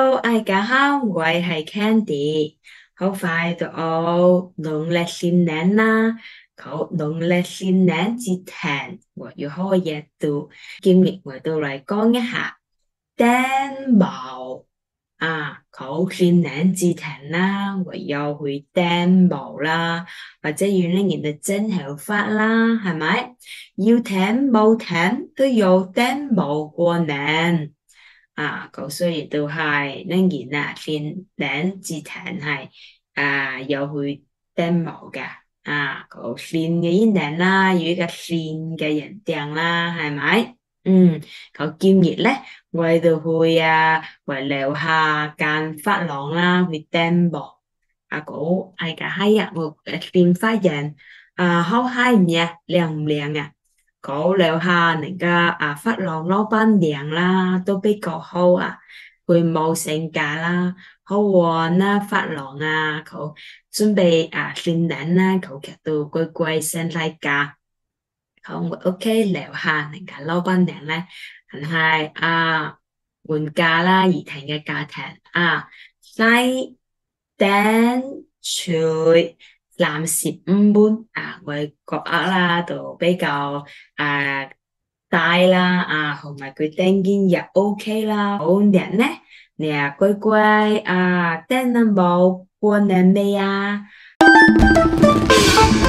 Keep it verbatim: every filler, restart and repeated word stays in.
Hello，大家好，我係 Candy，好快就到農曆新年啦，好農曆新年之前，我要開嘢到，今日我都嚟講一下頂帽啊，好新年之前啦，我要去頂帽啦，或者要拎人哋整頭髮啦，係咪？要頂冇頂都要頂帽過年。啊，咁所以都係呢件啊，先領之前係啊有去 demo 嘅啊，個新嘅一年啦，有一個新嘅人定啦，係咪？嗯，咁今日咧，我哋就去啊，為留下間髮廊啦，去 demo 啊，嗰係個係啊，我變髮型啊，好係唔呀，靚唔靚啊？嗰留下人家啊髮廊老闆娘啦，都比較好啊，佢冇性格啦，好旺啦髮廊啊，佢準備啊新年啦，佢其實都乖乖先嚟㗎，好我 OK 留下人家老闆娘咧，係啊換嫁啦，怡婷嘅家庭啊，西頂翠。男士五般啊，我覺得啦，就比較啊大啦，啊，同埋佢頂肩又 OK 啦。好人呢，你啊乖乖啊，頂得冇過年未啊？